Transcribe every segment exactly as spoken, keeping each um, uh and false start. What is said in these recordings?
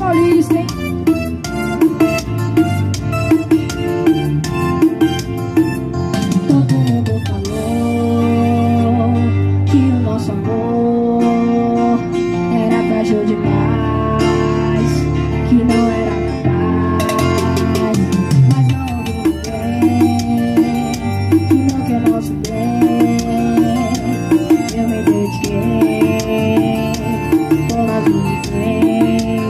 Paulista, hein? Todo mundo falou que o nosso amor era frágil demais, que não era capaz, mas não houve ninguém que não quer nosso bem. Eu me dediquei por nós viver,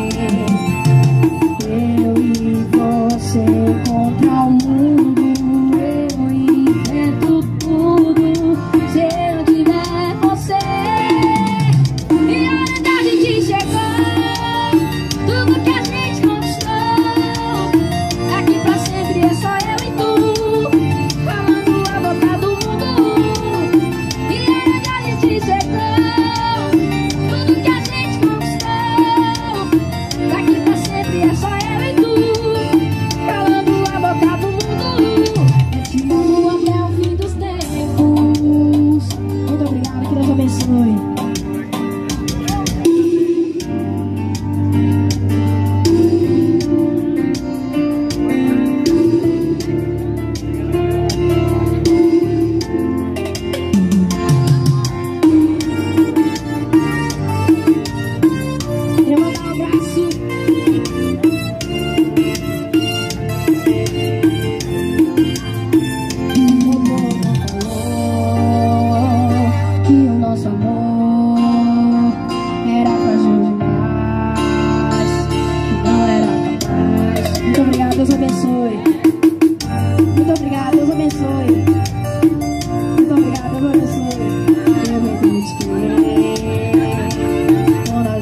eu e você contra o mundo. Eu invento tudo se eu tiver você. E olha onde a gente chegou, tudo que a gente conquistou. Daqui pra sempre é só eu e tu, falando a boca do mundo. E olha onde a gente chegou, tudo que a gente conquistou. Daqui pra sempre é só eu e tu, falando a boca do mundo. Eu te amo até o fim dos tempos. Muito obrigada, que Deus abençoe. Queria mandar um abraço. Todo mundo falou que o nosso amor era frágil demais, que não era capaz. Muito obrigado, Deus abençoe. Muito obrigado, Deus abençoe. Muito obrigado, Deus abençoe. Eu me dediquei por nós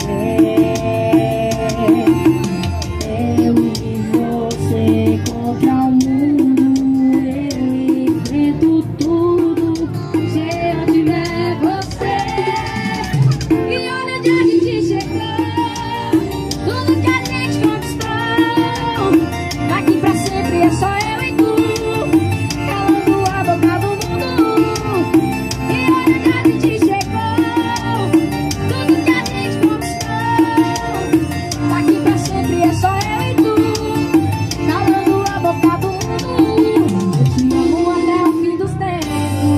viver, eu e você contra o mundo. Eu enfrento tudo se eu tiver você. E olha onde a gente chegou, tudo que a gente conquistou. Daqui pra sempre é só eu e tu, calando a boca do mundo. E olha onde a gente chegou, tudo que a gente conquistou. Daqui pra sempre é só eu e tu, calando a boca do mundo. Eu te amo até o fim dos tempos.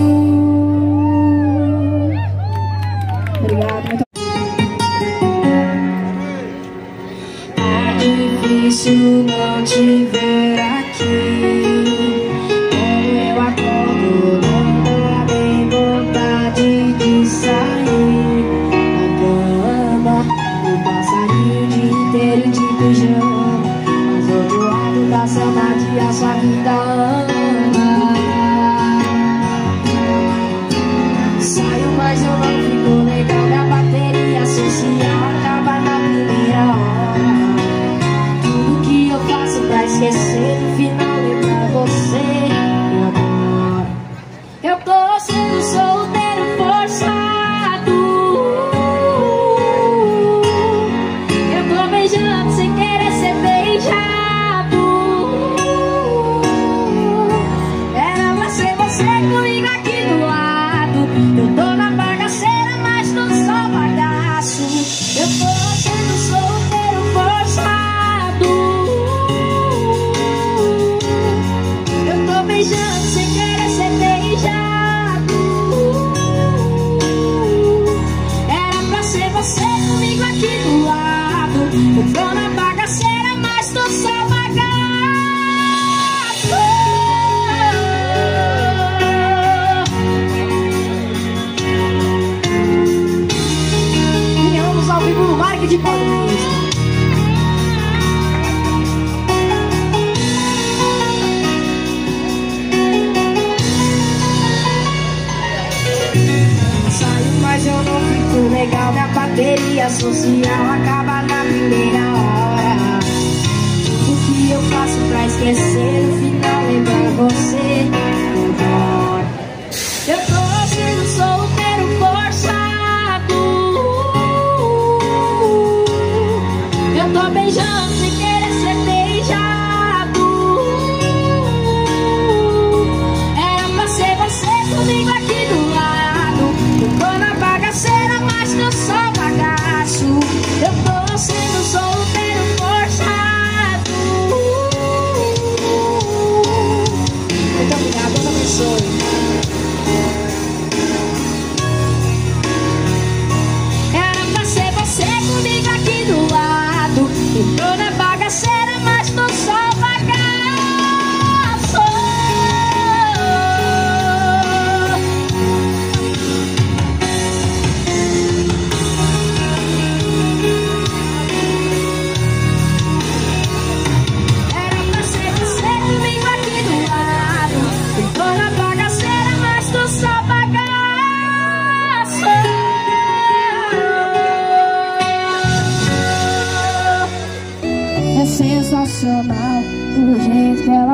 Obrigado, muito É difícil não te ver aqui. Quando eu acordo, não dá bem vontade de sair da cama. Eu passaria o dia inteiro de pijama, mas do outro lado da saudade a sua vida ama. Saio, mas eu não fico legal. Minha bateria social acaba na primeira hora. Tudo que eu faço pra esquecer, no final lembrar você. E agora eu tô sendo solteiro forçado. Eu tô beijando sem querer ser beijado. Era pra ser você comigo aqui do lado. Eu tô na bagaceira, mas não sou bagaço. Eu tô sendo solteiro forçado. Eu tô beijando sem querer ser beijado. Era pra ser você comigo aqui do lado. Eu tô na bagaceira, mas tô só bagaço. Ganhamos ao vivo no Marque de Paulista. Saio, mas eu não fico legal. Minha bateria social acaba na primeira hora. Tudo que eu faço pra esquecer, no final lembrar você. Agora eu tô sendo solteiro forçado. Eu tô beijando sem querer ser beijado. Era pra ser você comigo aqui do lado. Eu tô na bagaceira, mas não sou bagaço. Eu tô sendo solteiro.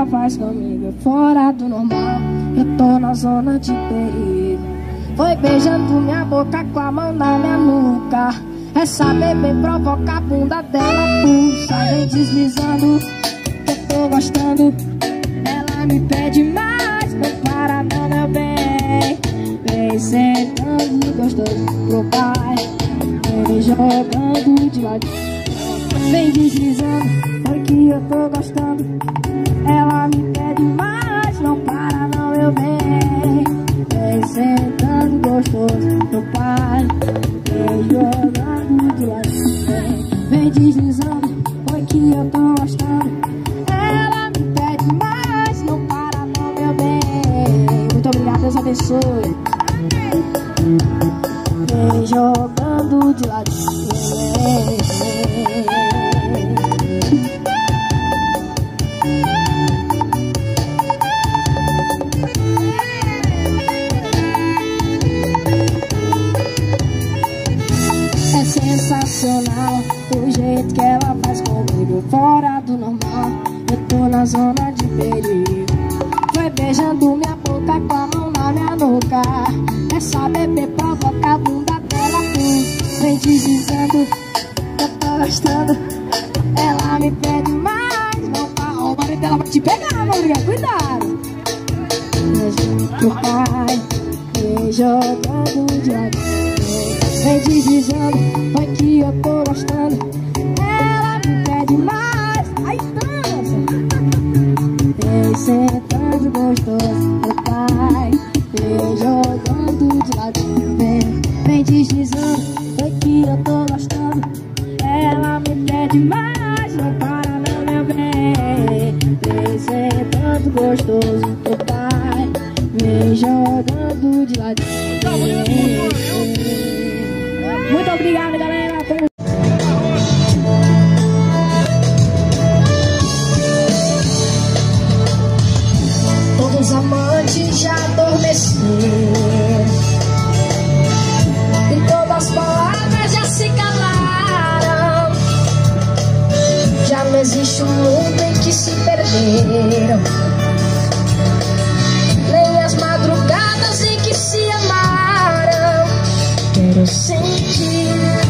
ela faz comigo é fora do normal. Eu tô na zona de perigo. Foi beijando minha boca com a mão na minha nuca. Essa bebê provoca a bunda dela, pulsa, vem deslizando, que eu tô gostando. Ela me pede mais, não para não, meu bem. Vem sentando gostoso pro pai, vem jogando de lado, vem deslizando, foi que eu tô gostando. Ela me pede mais, não para não, meu bem. Vem sentando gostoso pro pai, vem jogando de lado, vem deslizando, foi que eu tô gostando. Ela me pede mais, não para não, meu bem. Muito obrigado, Deus abençoe. Vem jogando de lado, é sensacional o jeito que ela faz comigo, fora do normal. Eu tô na zona de perigo. Foi beijando minha boca com a mão na minha nuca. Essa bebê provoca a bunda dela, vem deslizando, eu tô gostando. Ela me pede mais, não tá, o marido dela vai te pegar, vamos ligar, cuidado. Beijo pai, vem jogando de lado, vem deslizando, foi que eu tô gostando. Ela me pede mais, aí dança, vem sentando gostoso, meu pai, vem jogando de lado, vem, vem deslizando, foi que eu tô gostando. Ela me pede mais, não para não, meu bem. Vem sentando gostoso, meu pai, vem jogando de lado, vem. Muito obrigado, galera. Todos os amantes já adormeceram e todas as palavras já se calaram. Já não existe um mundo em que se perderam, nem as madrugadas em que se amaram. Quero sentir,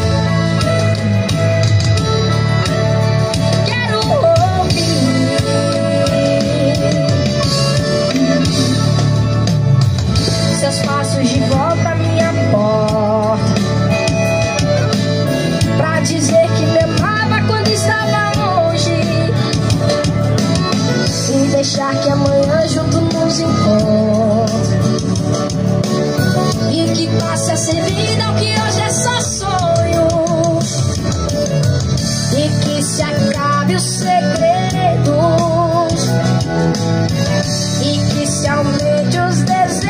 quero ouvir seus passos de volta à minha porta, pra dizer que me amava quando estava longe, e deixar que amanhã junto nos encontre, e que passe a ser vida o que hoje é só sonho, e que se acabe os segredos, e que se aumente os desejos,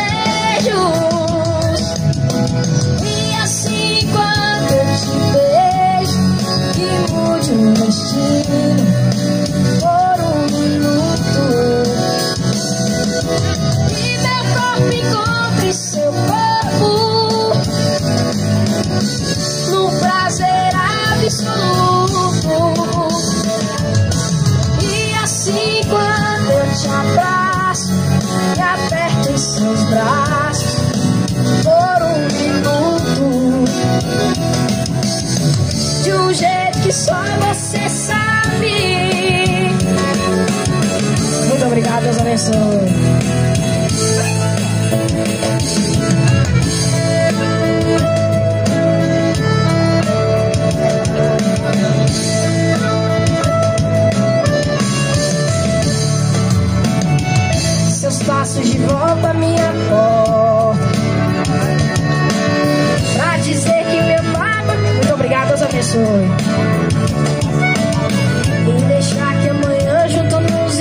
e assim quando eu te vejo, que mude o destino por um minuto, e meu corpo encontre seu corpo no prazer absoluto, e assim quando eu te abraço e aperto em seus braços por um minuto, de um jeito que só você sabe. Muito obrigado, Deus abençoe. Seus passos de volta à minha porta, pra dizer que me amava. Muito obrigado, Deus abençoe. E deixar que amanhã junto nos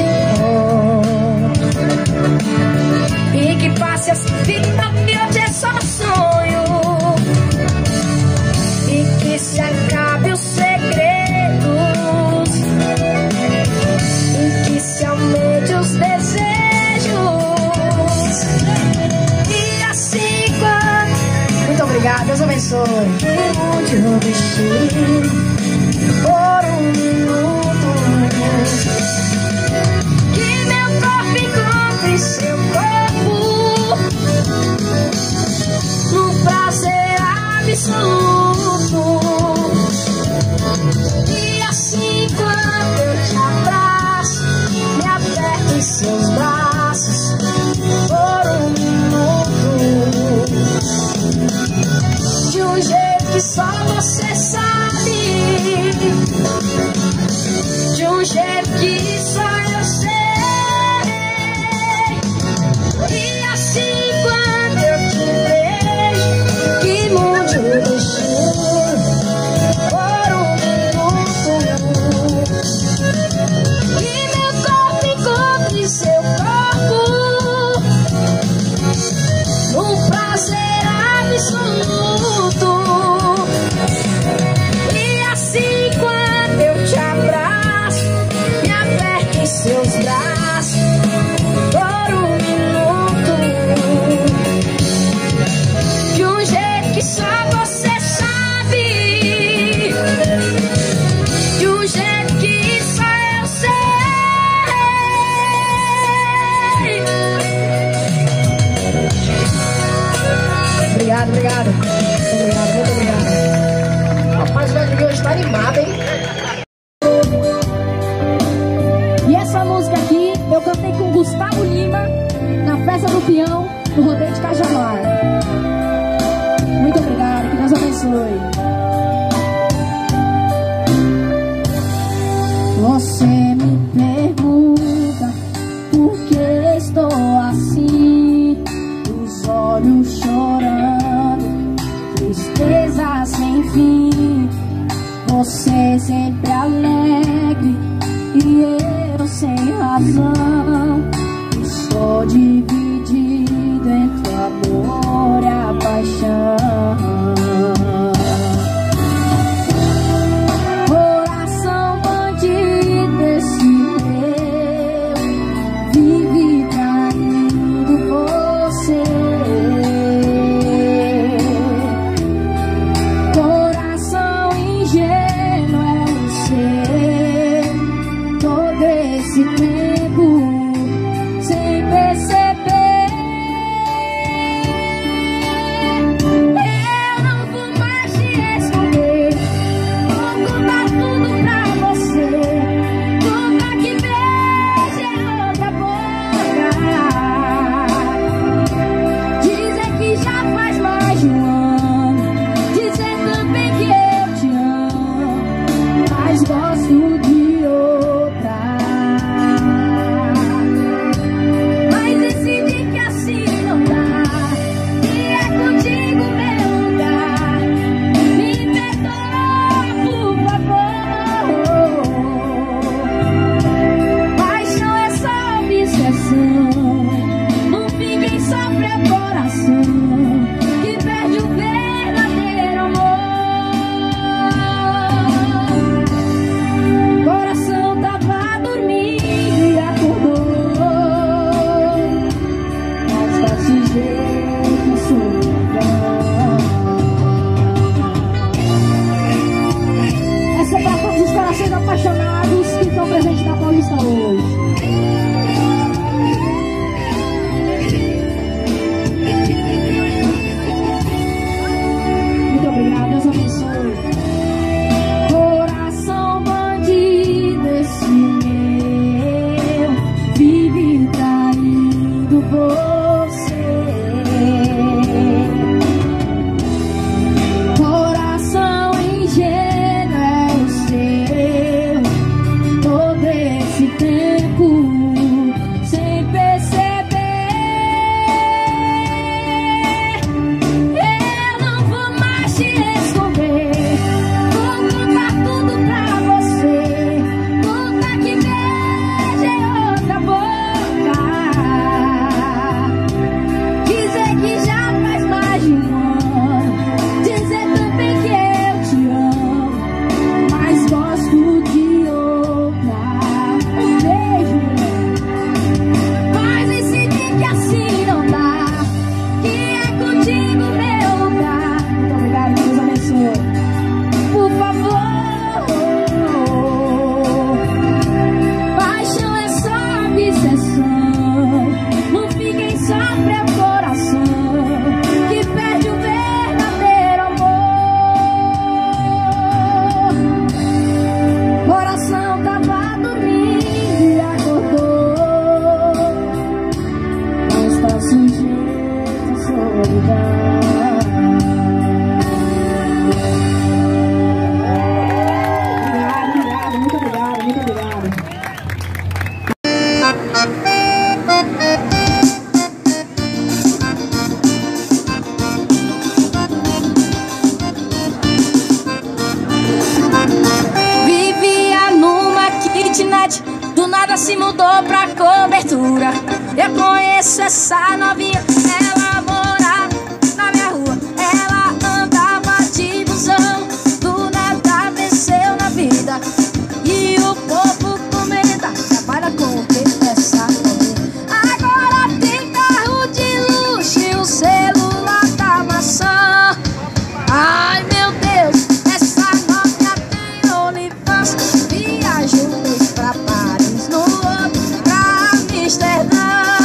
encontre, e que passe a vida que hoje é só sonho, e que se acabe os segredos, e que se aumente os desejos, e assim quando... Muito obrigado, Deus abençoe. Mude o destino por um minuto, que meu e seu corpo num prazer absoluto. E assim quando eu te abraço, me aperto em seus braços por um minuto, de um jeito que só você sabe, de um jeito que só eu sei. E assim quando eu te vejo, que mude o destino por um minuto, e meu corpo encontre seu corpo num prazer absoluto. E assim quando eu te abraço, me aperto em seus braços por um minuto, de um jeito que só você sabe, de um jeito que só eu sei. Obrigado, obrigado. Obrigado, muito obrigado. Rapaz, o Edgar hoje tá animado, hein? E essa música aqui eu cantei com Gustavo Lima na festa do peão no rodeio de Cajamar. Muito obrigado, que Deus abençoe. Você me pergunta por que estou assim, os olhos chorando, tristeza sem fim. Você sempre alegre e eu sem razão. Estou dividido entre o amor e a paixão. Coração bandido esse meu, vive traindo você. Coração ingênuo é você, todo esse tempo sem perceber. Obrigado, muito obrigado, muito obrigado. Vivia numa kitnet, do nada se mudou pra cobertura. Eu conheço essa novinha, ela mora na minha rua. Ela andava de busão, do nada venceu na vida. E o povo comenta, trabalha com o que essa novinha. Agora tem carro de luxo e o celular da maçã. Ai meu Deus, essa novinha tem OnlyFans. Viaja um mês pra Paris, no outro pra Amsterdã.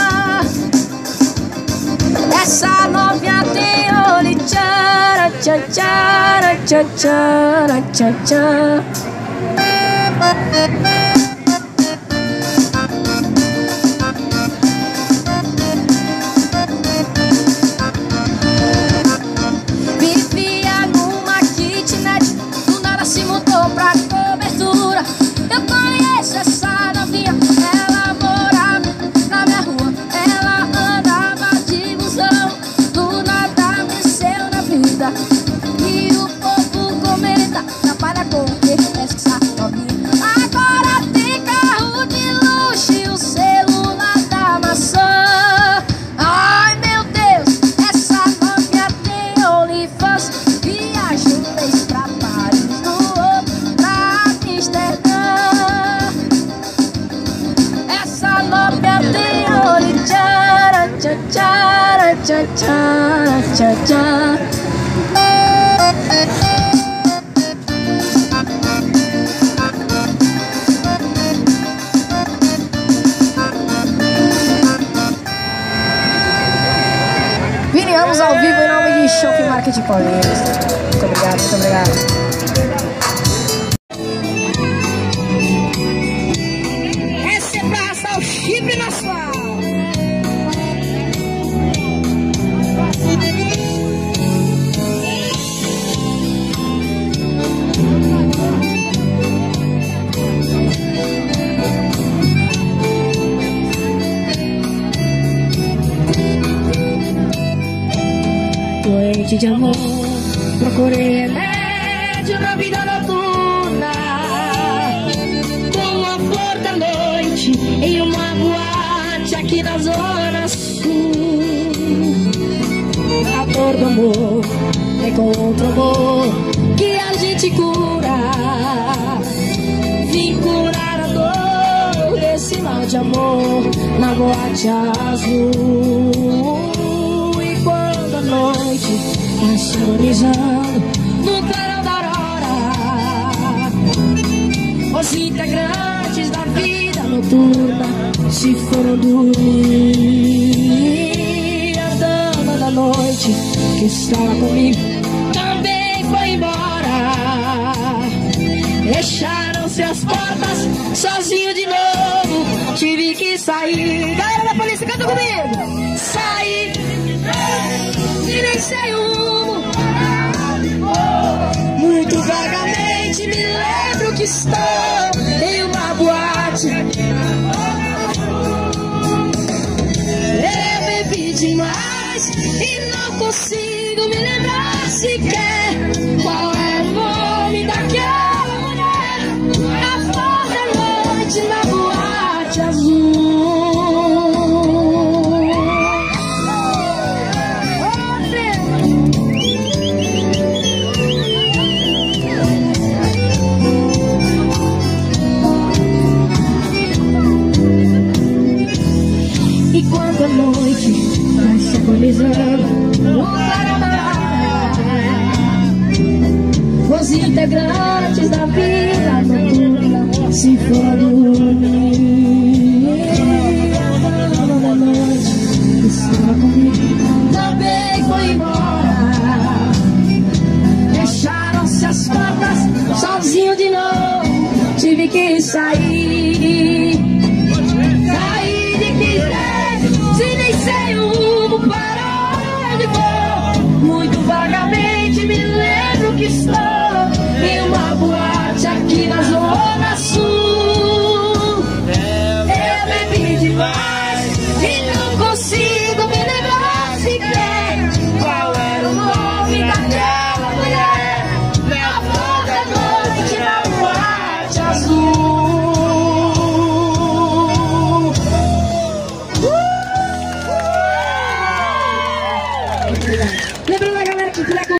Essa novinha tem Only tchara, tchara, tchara, tchara, tchara, tchara. Vivia numa kitnet, do nada se mudou pra cobertura. Eu conheço essa novinha, ela morava na minha rua. Ela andava de busão, do nada venceu na vida. E o povo comenta, trabalha com o que essa novinha. Agora tem carro de luxo e o celular da maçã. Ai meu Deus, essa novinha tem OnlyFans. Viaja um mês pra Paris, no outro pra Amsterdã. Essa novinha tem Only tchara, tchara, tchara, tchara, tchara, tchara. Viniamos ao vivo em nome de Shopping Market Paulista. Muito obrigado, muito obrigado. Essa é pra arrastar o chifre na sua. Doente de amor, procurei remédio na vida noturna, com a flor da noite em uma boate aqui na zona sul. A dor do amor encontra amor que a gente cura. Vim curar a dor desse mal de amor na boate azul. A noite agonizando no clarão da aurora, os integrantes da vida noturna se foram dormir. A dama da noite que estava comigo também foi embora. Fecharam-se as portas, sozinho de novo tive que sair. Galera da polícia, canta comigo. Saí e nem sei o rumo. Muito vagamente me lembro que estou em uma boate. Eu bebi demais e não consigo me lembrar sequer qual é o nome daquela mulher. A flor da noite na boate azul. E quando a noite vai se agonizando no clarão da aurora, os integrantes da vida noturna se foram dormir. A dama da noite que estava comigo também foi embora. Fecharam-se as portas, sozinho de novo tive que sair. Sair de que se nem sei o rumo para onde vou. Se tiver